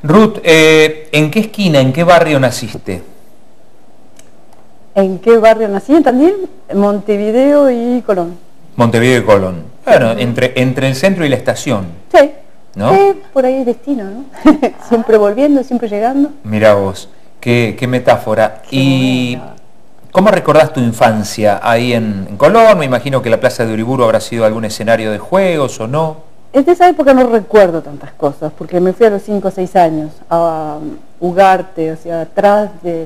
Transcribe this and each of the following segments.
Ruth, ¿en qué esquina, en qué barrio naciste? ¿En qué barrio nací? En Tandil, Montevideo y Colón. Montevideo y Colón. Bueno, entre el centro y la estación. Sí. ¿No? Sí, por ahí destino, ¿no? Siempre volviendo, siempre llegando. Mirá vos, qué metáfora. Qué Y bueno. ¿cómo recordás tu infancia ahí en Colón? Me imagino que la Plaza de Uriburu habrá sido algún escenario de juegos o no. En esa época no recuerdo tantas cosas, porque me fui a los 5 o 6 años a Ugarte, o sea, atrás de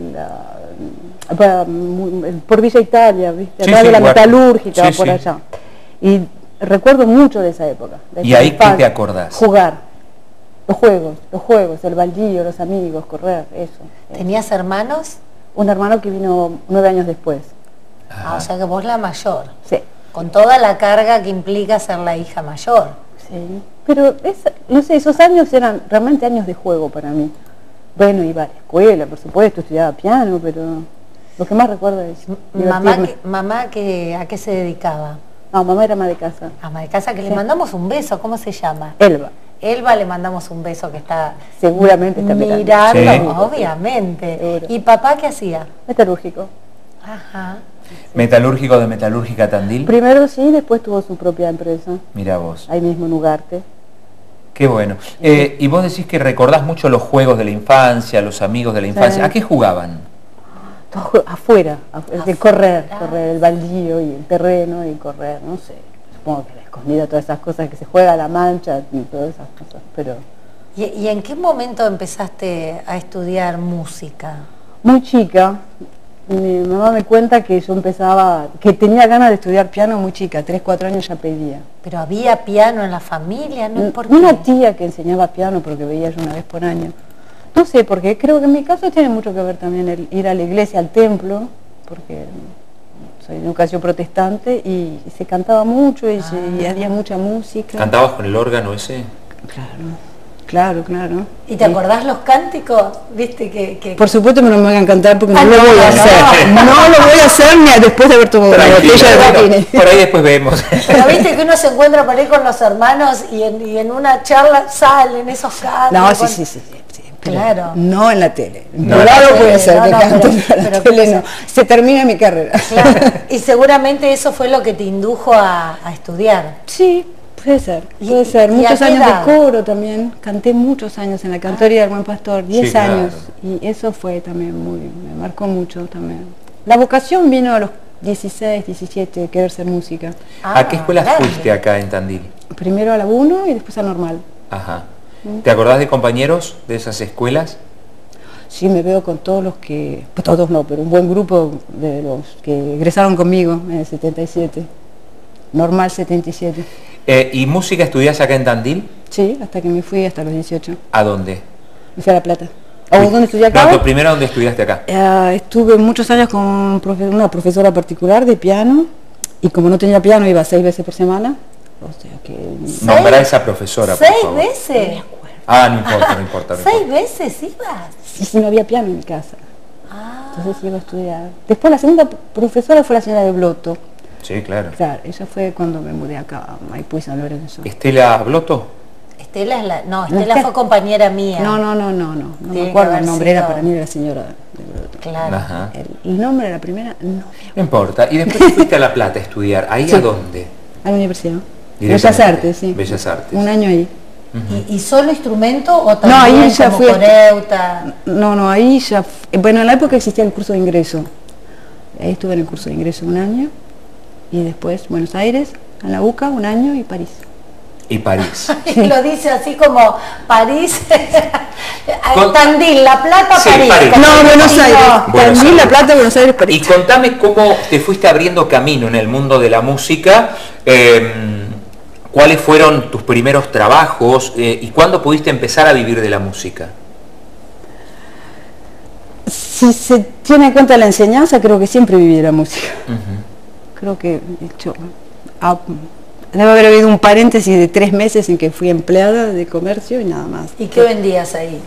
por Villa Italia, ¿viste? Sí, Atrás sí, de la Ugarte. metalúrgica, Sí, por sí. allá. Y recuerdo mucho de esa época. ¿Y ahí qué te acordás? Jugar, los juegos, el baldío, los amigos, correr, eso. ¿Tenías hermanos? Un hermano que vino 9 años después. O sea que vos la mayor. Sí. Con toda la carga que implica ser la hija mayor. Sí, pero no sé, esos años eran realmente años de juego para mí. Bueno, iba a la escuela, por supuesto, estudiaba piano, pero lo que más recuerdo es Mamá ¿a qué se dedicaba? No, mamá era ama de casa. Ama de casa, que Sí. le mandamos un beso, ¿cómo se llama? Elba. Elba, le mandamos un beso, que está Seguramente está mirando, Sí. obviamente. Seguro. ¿Y papá qué hacía? Metalúrgico. Ajá. Metalúrgico de Metalúrgica Tandil. Primero sí, después tuvo su propia empresa, Mirá vos, ahí mismo en Ugarte. qué bueno. Y vos decís que recordás mucho los juegos de la infancia, los amigos de la infancia. Sí. ¿A qué jugaban? Todo afuera, de correr, el baldío y el terreno y correr, no sé. Supongo que la escondida, todas esas cosas que se juega a la mancha y todas esas cosas, pero ¿Y en qué momento empezaste a estudiar música? muy chica. Mi mamá me cuenta que yo que tenía ganas de estudiar piano muy chica, 3, 4 años ya pedía. ¿Pero había piano en la familia? ¿No? ¿Por qué? Una tía que enseñaba piano, porque veía yo una vez por año. No sé, porque creo que en mi caso tiene mucho que ver también el ir a la iglesia, al templo, porque soy de educación protestante y se cantaba mucho y había mucha música. ¿Cantabas con el órgano ese? Claro. ¿Y te acordás los cánticos? ¿Viste que Por supuesto que no me hagan cantar porque no Ah, lo no, voy a no, hacer. no. No lo voy a hacer ni después de haber tomado una Tranquilo, botella de bueno, Martínez. por ahí después vemos. Pero viste que uno se encuentra por ahí con los hermanos y en una charla salen esos cantos. No, sí. Pero Claro. no en la tele. En No, privado en la puede tele, ser no, que no, cante, pero- pero en la pero tele puede no. Se termina mi carrera. Claro. Y seguramente eso fue lo que te indujo a estudiar. Sí, puede ser. ¿Y- Puede ser. y a Muchos qué años edad? de coro también. Canté muchos años en la cantoría del Buen Pastor, 10 Sí, claro. años. Y eso fue también me marcó mucho también. La vocación vino a los 16, 17, querer ser música. ¿A qué escuela grande. fuiste acá en Tandil? Primero a la 1 y después a Normal. Ajá. ¿Te acordás de compañeros de esas escuelas? Sí, me veo con todos los que, pues todos no, pero un buen grupo de los que egresaron conmigo en el 77. Normal 77. ¿Y música estudiás acá en Tandil? Sí, hasta que me fui hasta los 18. ¿A dónde? Me fui a La Plata. ¿O dónde estudié acá? No, tú primero, ¿dónde estudiaste acá? Estuve muchos años con una profesora particular de piano y como no tenía piano iba 6 veces por semana. O sea que... Nombrá a esa profesora, por 6 favor. veces. Ah, no importa, no importa. 6 veces ibas. Y si no había piano en mi casa. Ah. Entonces iba a estudiar. Después la segunda profesora fue la señora de Bloto. Sí, claro. Claro, ella fue cuando me mudé acá a Maipú y San Lorenzo. ¿Estela Bloto? Estela es la... No, No, Estela fue compañera mía. No Tiene me que acuerdo haber el nombre, era sido- para mí la señora de Bloto. Claro. Ajá. El nombre de la primera, no. No importa. ¿Y después te fuiste a La Plata a estudiar? ¿Ahí Sí. a dónde? A la universidad. Directamente. Bellas Artes, sí. Bellas Artes. Un año ahí. ¿Y solo instrumento o No, también ahí ya como fui a- coreuta? No, ahí ya... Bueno, en la época existía el curso de ingreso. Ahí estuve en el curso de ingreso un año. Y después Buenos Aires, en la UCA, un año y París. Y París. Y lo dice así como París, Con- Tandil, La Plata, Sí, París. París. Como No, que Buenos no. Aires. Buenos Tandil, Aires. La Plata, Buenos Aires, Y París. contame cómo te fuiste abriendo camino en el mundo de la música. ¿Cuáles fueron tus primeros trabajos y cuándo pudiste empezar a vivir de la música? Si se tiene en cuenta la enseñanza, creo que siempre viví de la música. Ujú. Creo que, de hecho, debe haber habido un paréntesis de 3 meses en que fui empleada de comercio y nada más. ¿Y qué vendías ahí?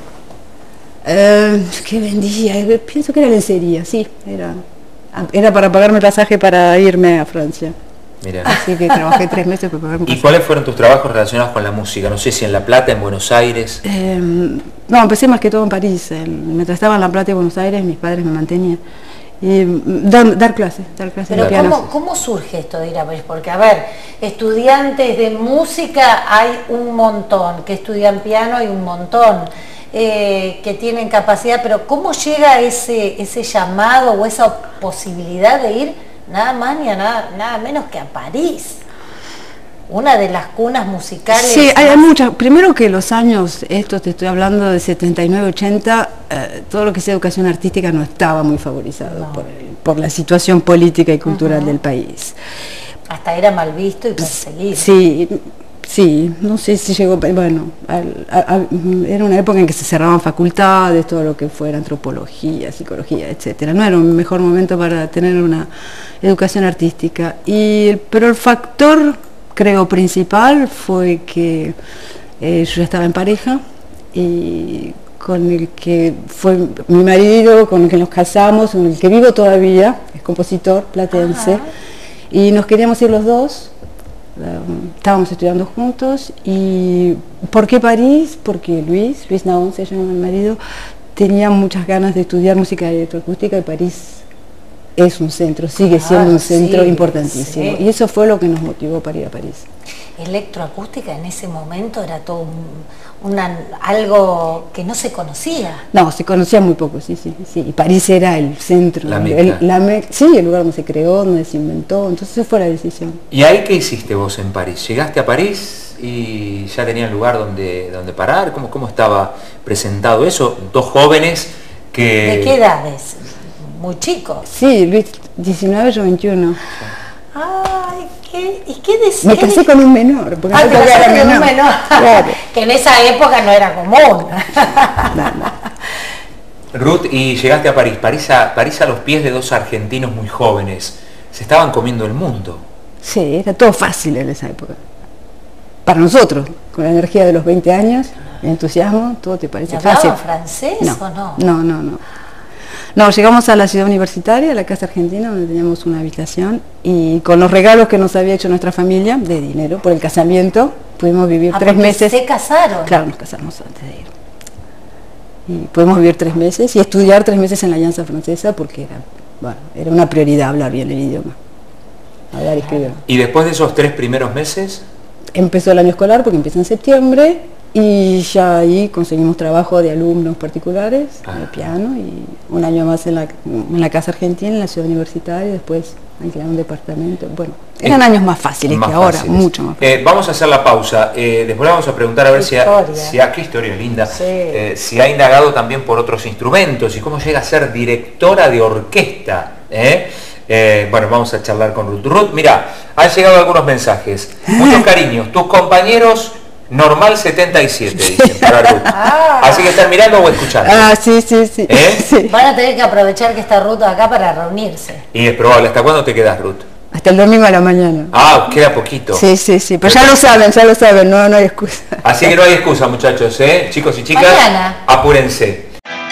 ¿Qué vendía? Pienso que era lencería, sí. Era para pagarme el pasaje para irme a Francia. Mira. Así que trabajé 3 meses para poder... ¿Y cuáles fueron tus trabajos relacionados con la música? No sé si en La Plata, en Buenos Aires. No, empecé más que todo en París. Mientras estaba en La Plata y Buenos Aires, mis padres me mantenían. Y dar clases Pero de piano. ¿cómo surge esto de ir a París? Porque, a ver, estudiantes de música hay un montón, que estudian piano hay un montón, que tienen capacidad, pero ¿cómo llega ese llamado o esa posibilidad de ir nada más ni a nada menos que a París? Una de las cunas musicales. Sí, hay muchas. Primero que los años, esto te estoy hablando de 79, 80, todo lo que sea educación artística no estaba muy favorizado por la situación política y cultural del país. Hasta era mal visto y perseguido. Sí, no sé si llegó, bueno, era una época en que se cerraban facultades, todo lo que fuera antropología, psicología, etcétera. No era un mejor momento para tener una educación artística. Pero el factor, creo, principal fue que yo ya estaba en pareja y con el que fue mi marido, con el que nos casamos, con el que vivo todavía, es compositor platense, y nos queríamos ir los dos. Estábamos estudiando juntos. ¿Y por qué París? Porque Luis Naón se llama mi marido, tenía muchas ganas de estudiar música electroacústica y París es un centro, sigue siendo un centro importantísimo. Y eso fue lo que nos motivó para ir a París. Electroacústica en ese momento era todo algo que no se conocía. No, se conocía muy poco, sí. Y París era el centro, el lugar donde se creó, donde se inventó, entonces fue la decisión. ¿Y ahí qué hiciste vos en París? ¿Llegaste a París y ya tenían lugar donde parar? ¿Cómo estaba presentado eso? Dos jóvenes que... ¿De qué edades? Muy chicos. Sí, Luis 19, yo 21. Ay, ¿y qué decís? Me casé con un menor, porque te casaste con un menor. Claro. Que en esa época no era común. Ruth, y llegaste a París a los pies de dos argentinos muy jóvenes. Se estaban comiendo el mundo. Sí, era todo fácil en esa época. Para nosotros, con la energía de los 20 años, el entusiasmo, todo te parece fácil. ¿Hablaban francés o no? No. No, llegamos a la ciudad universitaria, a la Casa Argentina, donde teníamos una habitación, y con los regalos que nos había hecho nuestra familia, de dinero, por el casamiento, pudimos vivir 3 meses. ¿Se casaron? Claro, nos casamos antes de ir. Y pudimos vivir 3 meses y estudiar 3 meses en la Alianza Francesa, porque era una prioridad hablar bien el idioma. Hablar y escribir. ¿Y después de esos 3 primeros meses? Empezó el año escolar, porque empieza en septiembre, y ya ahí conseguimos trabajo de alumnos particulares de piano, y un año más en la Casa Argentina, en la ciudad universitaria, y después alquilar un departamento. Bueno, eran años más fáciles que ahora, mucho más fáciles. Vamos a hacer la pausa, después le vamos a preguntar a ver qué historia linda, si ha indagado también por otros instrumentos y cómo llega a ser directora de orquesta. Bueno, vamos a charlar con Ruth. Ruth, mira, han llegado algunos mensajes, muchos cariños, tus compañeros Normal 77, dicen para Ruth. Así que están mirando o escuchando. Sí. Sí. Van a tener que aprovechar que está Ruth acá para reunirse. Y es probable. ¿Hasta cuándo te quedas, Ruth? Hasta el domingo a la mañana. Queda poquito. Sí, pero ya lo saben, no hay excusa. Así que no hay excusa, muchachos, chicos y chicas, mañana. Apúrense.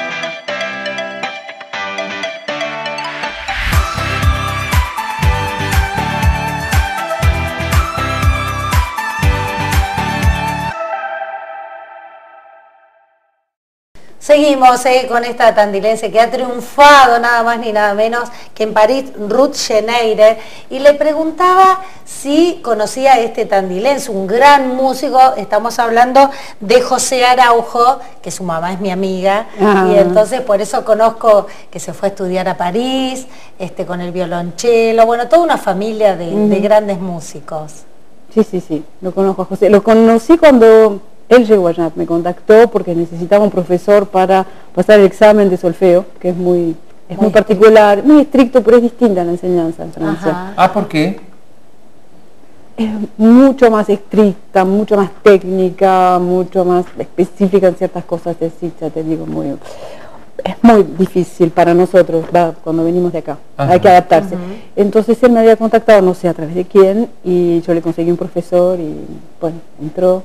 Seguimos con esta tandilense que ha triunfado nada más ni nada menos que en París, Ruth Schneider, y le preguntaba si conocía a este tandilense, un gran músico. Estamos hablando de José Araujo, que su mamá es mi amiga, y entonces por eso conozco que se fue a estudiar a París, con el violonchelo, bueno, toda una familia de grandes músicos. Sí, lo conozco a José. Lo conocí cuando él llegó allá, me contactó porque necesitaba un profesor para pasar el examen de solfeo, que es muy particular, muy estricto, pero es distinta la enseñanza en Francia. ¿Por qué? Es mucho más estricta, mucho más técnica, mucho más específica en ciertas cosas, ya te digo, es muy difícil para nosotros, cuando venimos de acá, hay que adaptarse. Entonces él me había contactado, no sé a través de quién, y yo le conseguí un profesor, y bueno, entró,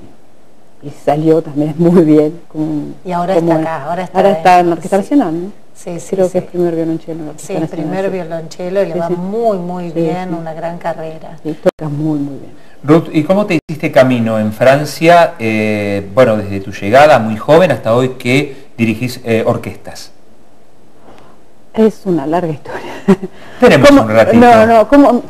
y salió también muy bien. Y ahora está acá, ahora está en la Orquesta Nacional, ¿no? Sí, sí, creo que es primer violonchelo. Sí, primer violonchelo y le va muy bien, una gran carrera. Sí, toca muy bien. Ruth, ¿y cómo te hiciste camino en Francia, bueno, desde tu llegada muy joven hasta hoy que dirigís orquestas? Es una larga historia. Tenemos un ratito.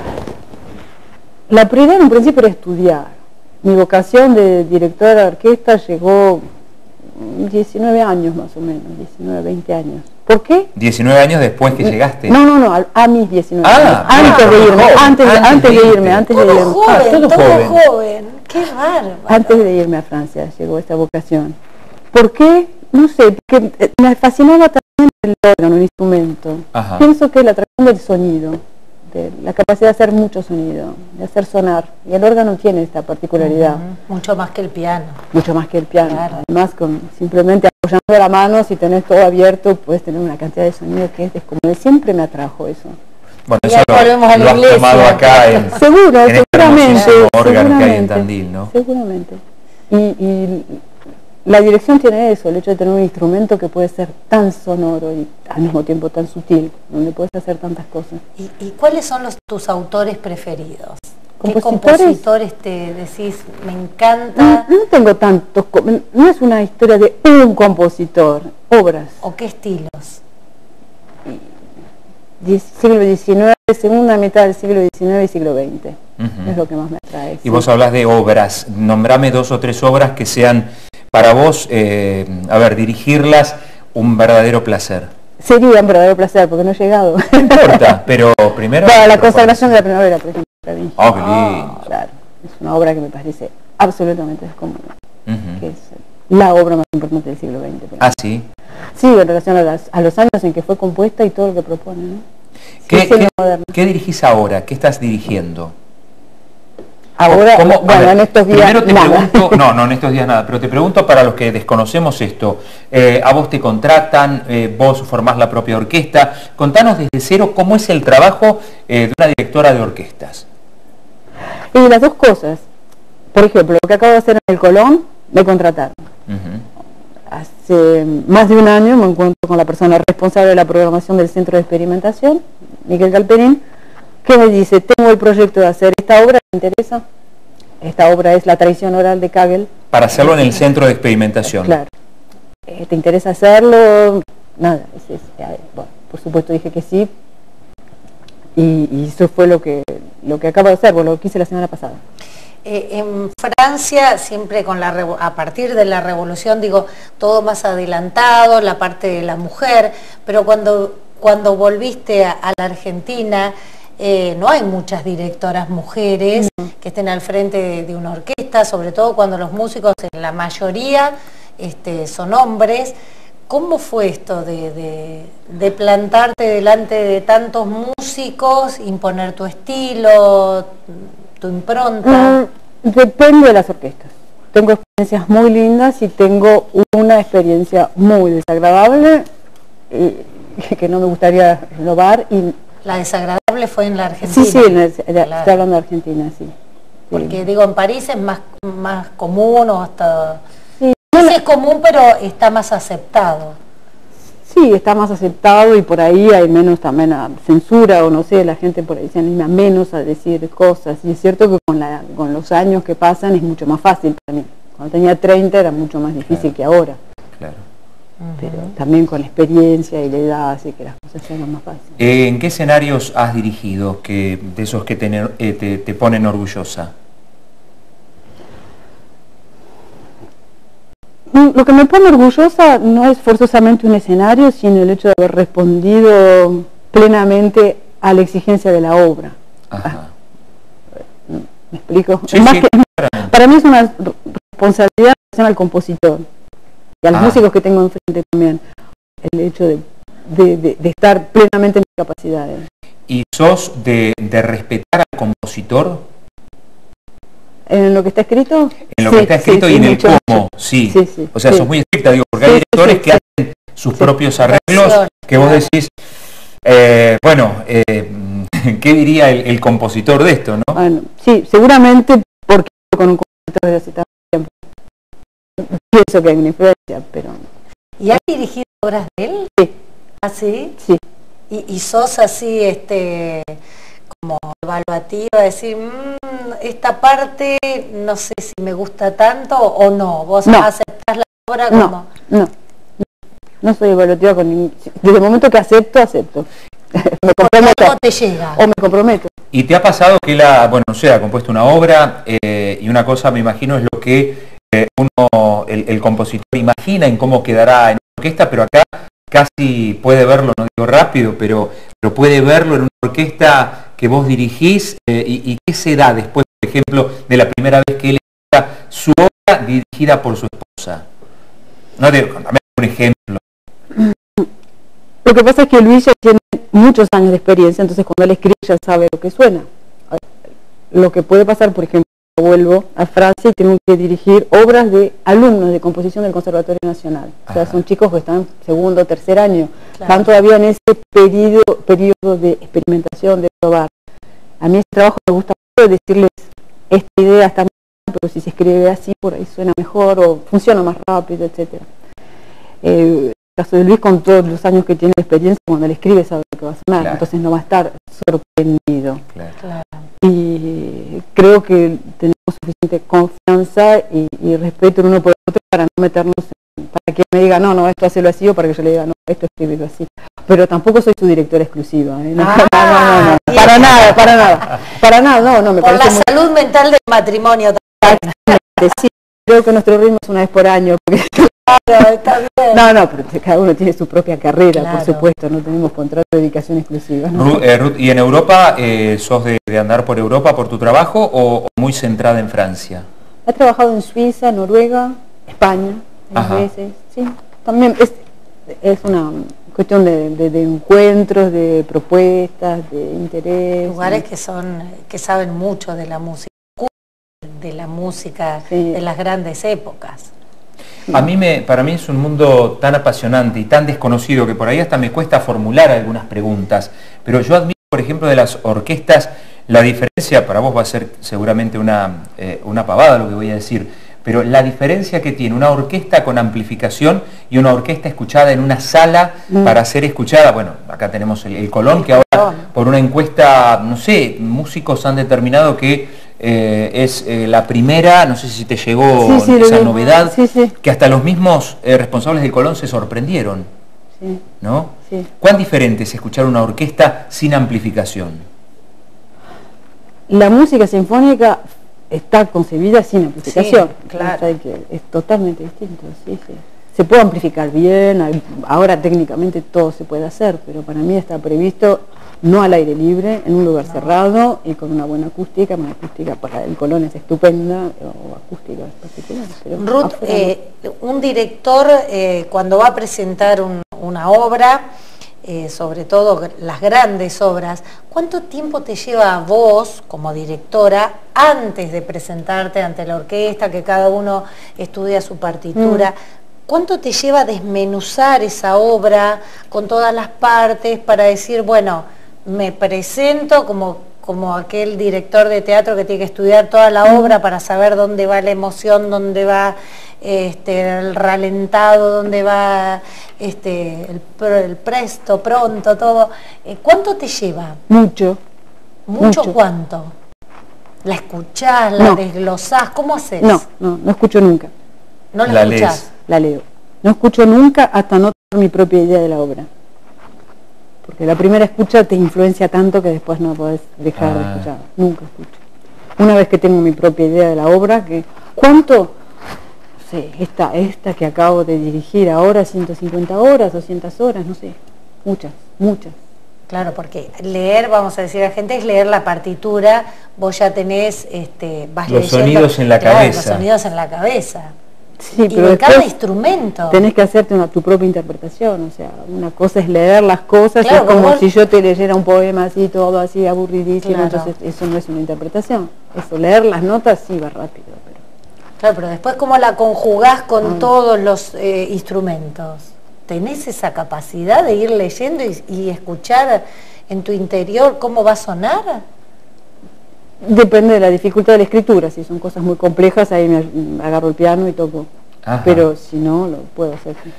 La prioridad en un principio era estudiar. Mi vocación de directora de orquesta llegó 19 años más o menos, 19, 20 años. ¿Por qué? 19 años después que llegaste. No, a mis 19 años. Antes de irme, antes de irme. Todo joven, qué bárbaro. Antes de irme a Francia llegó esta vocación. ¿Por qué? No sé, porque me fascinaba también el órgano, el instrumento. Ajá. Pienso que la atracción del sonido, de la capacidad de hacer mucho sonido, de hacer sonar. Y el órgano tiene esta particularidad. Mucho más que el piano. Mucho más que el piano. Claro. Además, simplemente apoyando la mano, si tenés todo abierto, puedes tener una cantidad de sonido que es descomunal. Siempre me atrajo eso. Bueno, eso lo has tomado acá en seguramente. órgano que hay en Tandil, ¿no? Seguramente. Y la dirección tiene eso, el hecho de tener un instrumento que puede ser tan sonoro y al mismo tiempo tan sutil, donde puedes hacer tantas cosas. ¿Y cuáles son tus autores preferidos? ¿Qué compositores te decís, me encanta? No tengo tantos, no es una historia de un compositor, obras. ¿O qué estilos? Siglo XIX, segunda mitad del siglo XIX y siglo XX. Es lo que más me atrae. Y vos hablas de obras, nombrame 2 o 3 obras que sean para vos, dirigirlas un verdadero placer. Sería un verdadero placer, porque no he llegado. No importa, pero primero... Bueno, la consagración de la primavera, por ejemplo, para mí. Oh, qué lindo. Claro, es una obra que me parece absolutamente descomunal. Que es la obra más importante del siglo XX. Ah, ¿sí? Sí, en relación a los años en que fue compuesta y todo lo que propone, ¿no? ¿Qué dirigís ahora? ¿Qué estás dirigiendo? Ahora, en estos días primero te pregunto, no en estos días nada, pero te pregunto para los que desconocemos esto, a vos te contratan, vos formás la propia orquesta, contanos desde cero cómo es el trabajo de una directora de orquestas. Y las dos cosas, por ejemplo, lo que acabo de hacer en el Colón, me contrataron. Hace más de un año me encuentro con la persona responsable de la programación del Centro de Experimentación, Miguel Galperín, que me dice, tengo el proyecto de hacer esta obra, ¿te interesa? Esta obra es la tradición oral de Kagel. Para hacerlo en el Centro de Experimentación. Claro. ¿Te interesa hacerlo? Nada. Bueno, por supuesto dije que sí. Y eso fue lo que acabo de hacer, lo que hice la semana pasada. En Francia, siempre a partir de la revolución, todo más adelantado, la parte de la mujer, pero cuando volviste a la Argentina, no hay muchas directoras mujeres que estén al frente de una orquesta, sobre todo cuando los músicos, en la mayoría, son hombres. ¿Cómo fue esto de plantarte delante de tantos músicos, imponer tu estilo, tu impronta? Depende de las orquestas. Tengo experiencias muy lindas y tengo una experiencia muy desagradable que no me gustaría renovar. La desagradable fue en la Argentina. Sí, claro. Estoy hablando de Argentina, sí. Porque en París es más común o hasta... Sí, es común, pero está más aceptado. Sí, está más aceptado y por ahí hay menos también censura, o no sé, la gente por ahí se anima menos a decir cosas. Y es cierto que con los años que pasan es mucho más fácil para mí. Cuando tenía 30 era mucho más difícil que ahora. Claro. Pero también con la experiencia y la edad hace que las cosas sean más fáciles. ¿En qué escenarios has dirigido de esos que te ponen orgullosa? Lo que me pone orgullosa no es forzosamente un escenario, sino el hecho de haber respondido plenamente a la exigencia de la obra. Ajá. ¿Me explico? Sí, para mí es una responsabilidad en relación al compositor y a los músicos que tengo enfrente también, el hecho de estar plenamente en mis capacidades. ¿Y sos de respetar al compositor? ¿En lo que está escrito? En lo que está escrito y en el cómo, sí. O sea, sos muy estricta, porque hay directores que hacen sus propios arreglos, que vos decís, ¿qué diría el compositor de esto, no? Bueno, sí, seguramente porque con un compositor desde hace tanto tiempo. Pienso que hay una influencia, pero... ¿Y has dirigido obras de él? Sí. ¿Ah, sí? Sí. ¿Y sos así, como evaluativa, decir, esta parte no sé si me gusta tanto o no? ¿Vos aceptás la obra como...? No soy evaluativa con ningún... Desde el momento que acepto. Me comprometo. ¿Cómo te llega? O me comprometo. ¿Y te ha pasado que bueno, no sé, ha compuesto una obra y una cosa, me imagino, es lo que el compositor imagina en cómo quedará en una orquesta, pero acá casi puede verlo, no digo rápido, pero puede verlo en una orquesta que vos dirigís y qué se da después, por ejemplo, de la primera vez que él escucha su obra dirigida por su esposa? No te contame un ejemplo. Lo que pasa es que Luis ya tiene muchos años de experiencia, entonces cuando él escribe ya sabe lo que suena. Lo que puede pasar, por ejemplo, vuelvo a Francia y tengo que dirigir obras de alumnos de composición del Conservatorio Nacional. O sea, son chicos que están en segundo o tercer año, van todavía en ese periodo de experimentación, de probar. A mí ese trabajo me gusta mucho decirles, esta idea está mal, pero si se escribe así, por ahí suena mejor o funciona más rápido, etc. El caso de Luis, con todos los años que tiene de experiencia, cuando él escribe sabe lo que va a sonar, entonces no va a estar sorprendido. Y creo que tenemos suficiente confianza y respeto el uno por el otro para no meternos para que me diga, no, esto hazlo así, o para que yo le diga, no, esto escribirlo así. Pero tampoco soy su directora exclusiva, ¿eh? No, para nada, no, me por parece la salud mental del matrimonio también. Sí, creo que nuestro ritmo es una vez por año, porque... Claro, está bien. No, pero cada uno tiene su propia carrera, por supuesto, no tenemos contrato de dedicación exclusiva, ¿no? Ruth, ¿y en Europa, sos de andar por Europa por tu trabajo o muy centrada en Francia? He trabajado en Suiza, Noruega, España, veces, sí. También es una cuestión de encuentros, de propuestas, de interés. Lugares que saben mucho de la música, de las grandes épocas. Para mí es un mundo tan apasionante y tan desconocido que por ahí hasta me cuesta formular algunas preguntas, pero yo admiro, por ejemplo, de las orquestas, la diferencia, para vos va a ser seguramente una pavada lo que voy a decir, pero la diferencia que tiene una orquesta con amplificación y una orquesta escuchada en una sala para ser escuchada. Bueno, acá tenemos el Colón, que ahora por una encuesta, no sé, músicos han determinado que es la primera, no sé si te llegó esa novedad, que hasta los mismos responsables del Colón se sorprendieron, ¿no? Sí. ¿Cuán diferente es escuchar una orquesta sin amplificación? La música sinfónica está concebida sin amplificación, claro. Es totalmente distinto, Se puede amplificar bien, ahora técnicamente todo se puede hacer, pero para mí está previsto no al aire libre, en un lugar cerrado y con una buena acústica. Una acústica para el Colón es estupenda, o acústica es particular. Pero Ruth, un director cuando va a presentar una obra, sobre todo las grandes obras, ¿cuánto tiempo te lleva a vos, como directora, antes de presentarte ante la orquesta, que cada uno estudia su partitura? ¿Cuánto te lleva a desmenuzar esa obra con todas las partes para decir, bueno, me presento como aquel director de teatro que tiene que estudiar toda la obra para saber dónde va la emoción, dónde va el ralentado, dónde va el presto, pronto, todo? ¿Cuánto te lleva? Mucho. ¿Mucho cuánto? ¿La escuchás, la desglosás? ¿Cómo haces? No escucho nunca. ¿No la escuchás? La leo. No escucho nunca hasta no tener mi propia idea de la obra. Porque la primera escucha te influencia tanto que después no podés dejar de escuchar. Nunca escucho. Una vez que tengo mi propia idea de la obra, ¿cuánto? No sé, esta que acabo de dirigir ahora, 150 horas, 200 horas, no sé. Muchas. Pero porque leer, vamos a decir a la gente, es leer la partitura, vos ya tenés, vas los leyendo, sonidos en la cabeza. Los sonidos en la cabeza. Sí, y pero de cada instrumento. Tenés que hacerte tu propia interpretación, o sea, una cosa es leer las cosas, claro, es como si yo te leyera un poema así, todo así, aburridísimo, entonces eso no es una interpretación. Eso, leer las notas sí va rápido. Claro, pero después cómo la conjugás con todos los instrumentos. ¿Tenés esa capacidad de ir leyendo y escuchar en tu interior cómo va a sonar? Depende de la dificultad de la escritura. Si son cosas muy complejas, ahí me agarro el piano y toco. Pero si no, lo puedo hacer.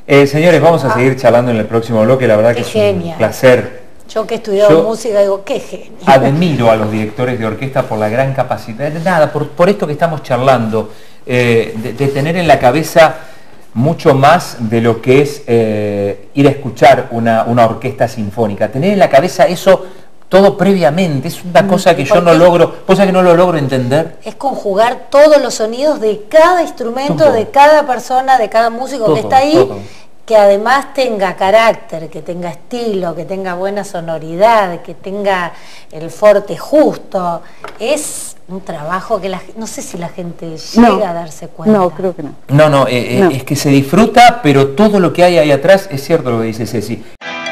Señores, vamos a seguir charlando en el próximo bloque, la verdad que es un placer. Yo que he estudiado música digo, qué genio. Admiro a los directores de orquesta por la gran capacidad, por esto que estamos charlando, de tener en la cabeza mucho más de lo que es ir a escuchar una orquesta sinfónica. Tener en la cabeza eso todo previamente, es una cosa que yo no logro, cosa que no lo logro entender. Es conjugar todos los sonidos de cada instrumento, de cada persona, de cada músico que está ahí, que además tenga carácter, que tenga estilo, que tenga buena sonoridad, que tenga el forte justo. Es un trabajo que no sé si la gente llega a darse cuenta. No, creo que no. No, es que se disfruta, pero todo lo que hay ahí atrás es cierto lo que dice Ceci.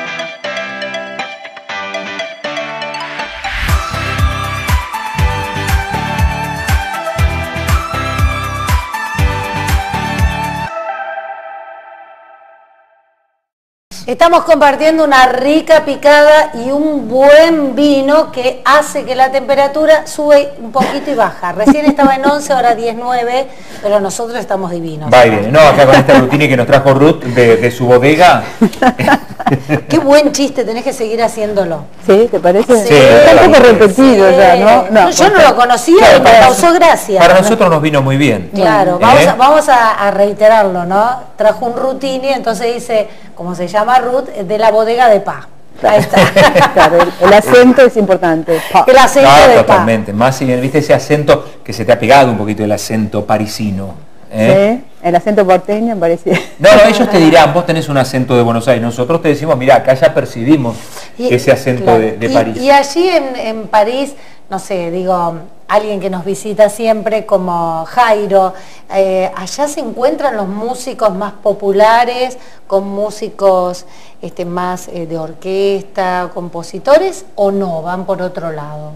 Estamos compartiendo una rica picada y un buen vino que hace que la temperatura sube un poquito y baja. Recién estaba en 11, ahora 19, pero nosotros estamos divinos. Va y viene. No, acá con esta rutina que nos trajo Ruth de su bodega. Qué buen chiste, tenés que seguir haciéndolo. ¿Sí? ¿Te parece? Sí. Está un poco repetido ya, ¿no? Yo no lo conocía y me causó gracia. Para nosotros nos vino muy bien. Claro, vamos a reiterarlo, ¿no? Trajo un Rutini, entonces dice, como se llama Ruth, de la bodega de Pa. Ahí está. Claro, el acento es importante. El acento de totalmente. Más si viste ese acento que se te ha pegado un poquito, el acento parisino. Sí, el acento porteño me parece. No, ellos te dirán, vos tenés un acento de Buenos Aires, nosotros te decimos, mira, acá ya percibimos ese acento de París. Y allí en París, no sé, digo, alguien que nos visita siempre como Jairo, allá se encuentran los músicos más populares, con músicos más de orquesta, compositores, o no, van por otro lado.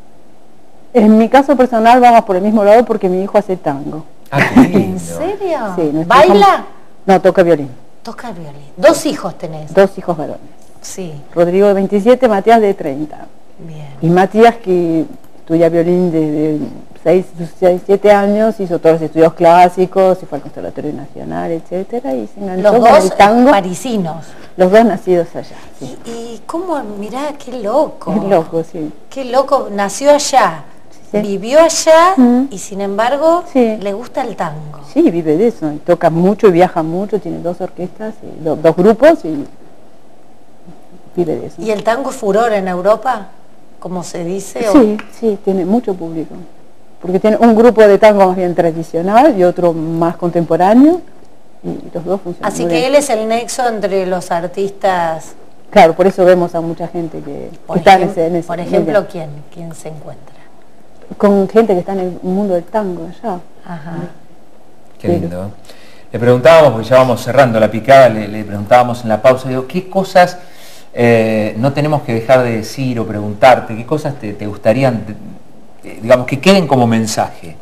En mi caso personal vamos por el mismo lado porque mi hijo hace tango. ¿En serio? Sí, ¿Baila? No, toca violín. Toca el violín. ¿Dos hijos tenés? 2 hijos varones. Sí. Rodrigo de 27, Matías de 30. Bien. Y Matías, que estudia violín desde 6, 7 años, hizo todos los estudios clásicos, y fue al Conservatorio Nacional, etcétera, y se enganchó los dos el tango. Parisinos. Los dos nacidos allá. Sí. ¿Y cómo? Mirá, qué loco. Es loco, sí. Qué loco, nació allá. Sí. Vivió allá y sin embargo le gusta el tango. Sí, vive de eso, toca mucho y viaja mucho, tiene 2 orquestas, y 2 grupos y vive de eso. ¿Y el tango es furor en Europa, como se dice? Sí, tiene mucho público, porque tiene un grupo de tango más bien tradicional y otro más contemporáneo, y los dos funcionan. Así que él es el nexo entre los artistas. Claro, por eso vemos a mucha gente que está en ese. Por ejemplo, ¿quién se encuentra? Con gente que está en el mundo del tango allá. Ajá. Qué lindo. Le preguntábamos, porque ya vamos cerrando la picada, le preguntábamos en la pausa, digo, ¿qué cosas no tenemos que dejar de decir o preguntarte? ¿Qué cosas te gustarían, digamos, que queden como mensaje?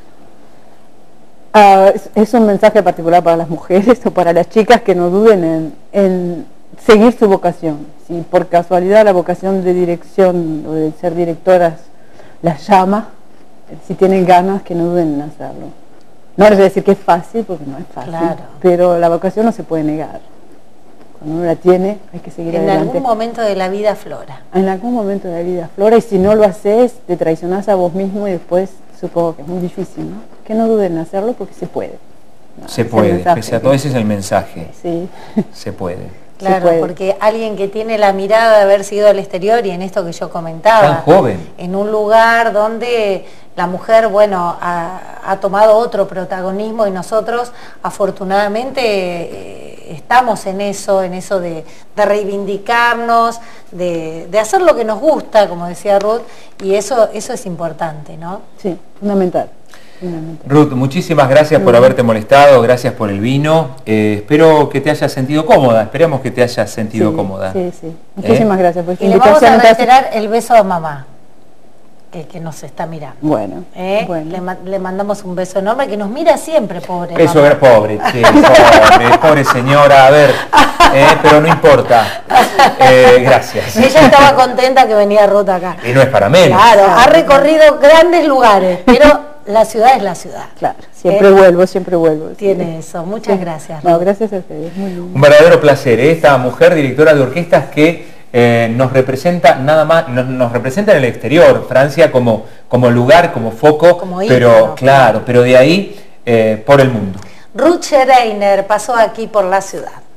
Es un mensaje particular para las mujeres o para las chicas que no duden en seguir su vocación. Si por casualidad la vocación de dirección o de ser directoras las llama, si tienen ganas, que no duden en hacerlo. No les voy a decir que es fácil, porque no es fácil, pero la vocación no se puede negar. Cuando uno la tiene, hay que seguir adelante. En algún momento de la vida aflora. En algún momento de la vida aflora, y si no lo haces, te traicionás a vos mismo y después supongo que es muy difícil, ¿no? Que no duden en hacerlo porque se puede. Se puede, pese a todo, ese es el mensaje. Sí. Se puede. Claro, porque alguien que tiene la mirada de haber sido al exterior, y en esto que yo comentaba, tan joven, en un lugar donde la mujer, bueno, ha tomado otro protagonismo, y nosotros afortunadamente estamos en eso de reivindicarnos, de hacer lo que nos gusta, como decía Ruth, y eso es importante, ¿no? Sí, fundamental. Ruth, muchísimas gracias por haberte molestado, gracias por el vino, espero que te hayas sentido cómoda, esperemos que te hayas sentido cómoda. Sí, muchísimas gracias por esta invitación. Y le vamos a reiterar el beso a mamá, que nos está mirando. Bueno, le mandamos un beso enorme, que nos mira siempre, pobre beso, pobre señora, a ver, pero no importa, gracias. Ella estaba contenta que venía Ruth acá. Y no es para menos. Claro, ha recorrido grandes lugares, pero la ciudad es la ciudad. Claro, siempre vuelvo, siempre vuelvo. Tiene eso, muchas gracias. No, gracias a ustedes, muy lindo. Un verdadero placer, esta mujer directora de orquestas que nos representa nada más, nos representa en el exterior, Francia como lugar, como foco, como pero ícono, claro, pero de ahí por el mundo. Ruth Schereiner pasó aquí por la ciudad.